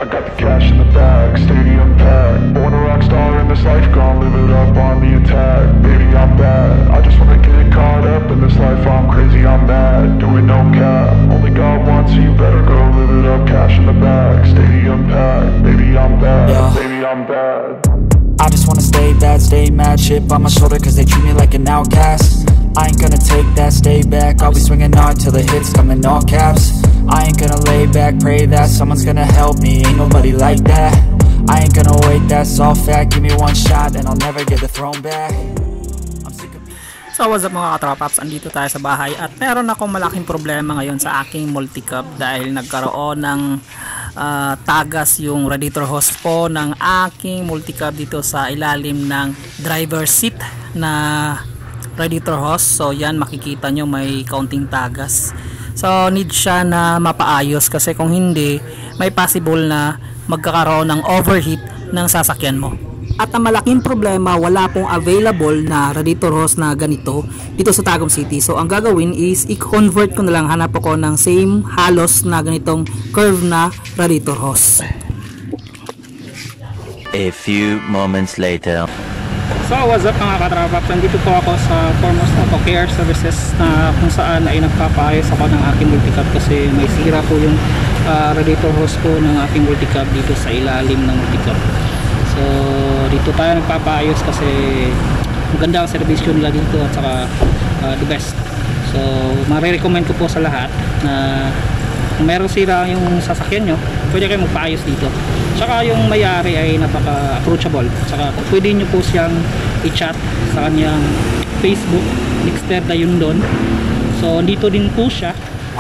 I got the cash in the bag, stadium packed. Born a rock star in this life, gon' live it up on the attack. Baby, I'm bad, I just wanna get caught up in this life. I'm crazy, I'm mad, doing no cap. Only God wants you, better go live it up. Cash in the bag, stadium packed. Baby, I'm bad, baby, I'm bad. I just wanna stay bad, stay mad. Chip on my shoulder cause they treat me like an outcast. I ain't gonna take that, stay back. I'll be swinging hard till the hits come in all caps. I ain't gonna lay back, pray that someone's gonna help me. Ain't nobody like that. I ain't gonna wait, that's all fact. Give me one shot and I'll never get the throne back. So what's up mga katropaps, andito tayo sa bahay at meron akong malaking problema ngayon sa aking multi-cab dahil nagkaroon ng tagas yung radiator hose po ng aking multi-cab dito sa ilalim ng driver seat na radiator hose. So yan, makikita nyo may kaunting tagas. So need siya na mapaayos kasi kung hindi may possible na magkakaroon ng overheat ng sasakyan mo. At ang malaking problema, wala pong available na radiator hose na ganito dito sa Tagum City. So ang gagawin is i-convert ko na lang, hanap ako ng same halos na ganitong curve na radiator hose. A few moments later. So what's up mga katrapaps, nandito po ako sa Foremost Auto Care Services na kung saan ay nagpapaayos ako ng aking multi-cab kasi may sira po yung radiator hose po ng aking multi-cab dito sa ilalim ng multi-cab. So dito tayo nagpapaayos kasi maganda ang servisyo nila dito at saka the best. So marirecommend ko po sa lahat na kung meron sira yung sasakyan nyo, pwede kayo magpaayos dito. Tsaka yung may-ari ay napaka-approachable. Tsaka pwede nyo po siyang i-chat sa kanyang Facebook, Nixter Dayundon. So dito din po siya.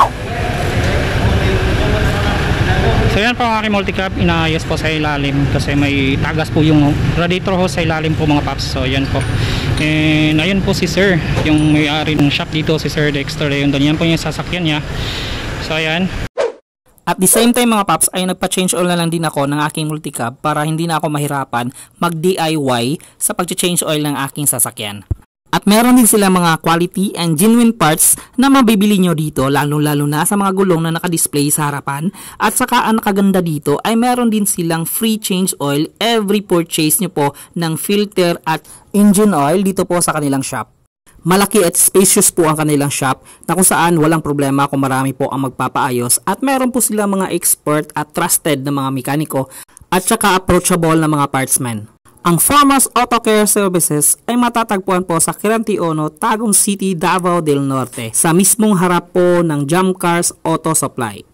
So yan po ang aking multi-cab, inaayos po sa ilalim kasi may tagas po yung radiator hose sa ilalim po mga paps. So yan po. And ayun po si Sir, yung may-ari ng shop dito, si Sir Dexter Dayundon. Yan po yung sasakyan niya. So ayan. At the same time mga paps ay nagpa-change oil na lang din ako ng aking multi-cab para hindi na ako mahirapan mag-DIY sa pag-change oil ng aking sasakyan. At meron din sila mga quality and genuine parts na mabibili nyo dito, lalo na sa mga gulong na nakadisplay sa harapan. At saka ang nakaganda dito ay meron din silang free change oil every purchase nyo po ng filter at engine oil dito po sa kanilang shop. Malaki at spacious po ang kanilang shop na kung saan walang problema kung marami po ang magpapaayos at meron po silang mga expert at trusted na mga mekaniko at saka approachable na mga partsmen. Ang Foremost Auto Care Services ay matatagpuan po sa Kiranti Ono, Tagum City, Davao del Norte sa mismong harap po ng Jam Cars Auto Supply.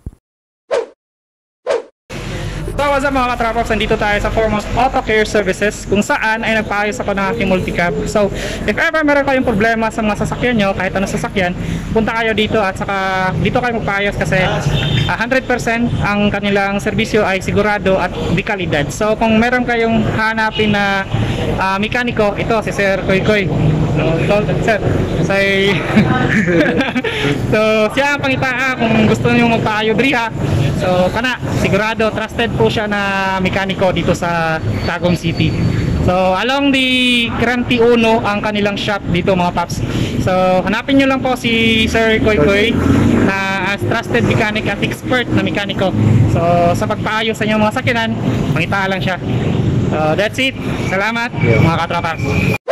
So what's up mga katrapaps, nandito tayo sa Foremost Auto Care Services kung saan ay nagpaayos ako ng aking multi-cab. So if ever meron kayong problema sa mga sasakyan nyo, kahit anong sasakyan, punta kayo dito at saka dito kayo magpaayos kasi 100% ang kanilang serbisyo ay sigurado at di kalidad. So kung meron kayong hanapin na mekaniko, ito si Sir Koy Koy. So Sir, say so siya ang pangitaa kung gusto niyo magpaayo driha. So kana sigurado trusted po siya na mekaniko dito sa Tagum City. So along the Kiranti Uno ang kanilang shop dito mga paps. So hanapin nyo lang po si Sir Koy Koy na as trusted mechanic at expert na mekaniko. So sa pagpaayos sa inyong mga sakyanan, pangitaa lang siya. So that's it. Salamat mga katrapaps.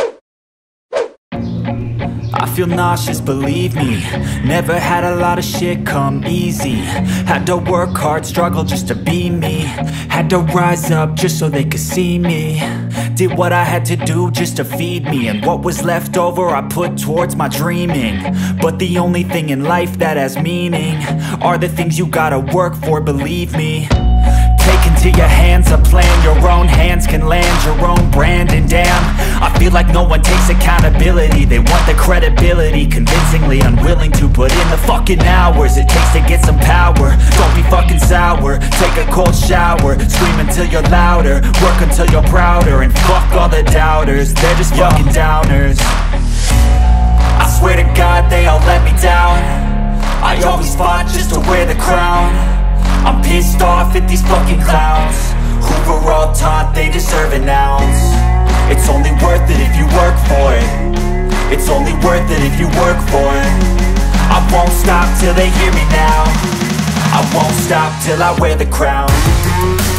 I feel nauseous, believe me. Never had a lot of shit come easy. Had to work hard, struggle just to be me. Had to rise up just so they could see me. Did what I had to do just to feed me. And what was left over I put towards my dreaming. But the only thing in life that has meaning are the things you gotta work for, believe me. Take into your hands a plan, your own hands can land your own brand. And damn, I feel like no one takes accountability. They want the credibility, convincingly unwilling to put in the fucking hours it takes to get some power. Don't be fucking sour, take a cold shower, scream until you're louder, work until you're prouder. And fuck all the doubters, they're just fucking downers. I swear to God they all let me down. I always fought just to wear the crown. I'm pissed off at these fucking clowns who were all taught they deserve an ounce. It's only worth it if you work for it. It's only worth it if you work for it. I won't stop till they hear me now. I won't stop till I wear the crown.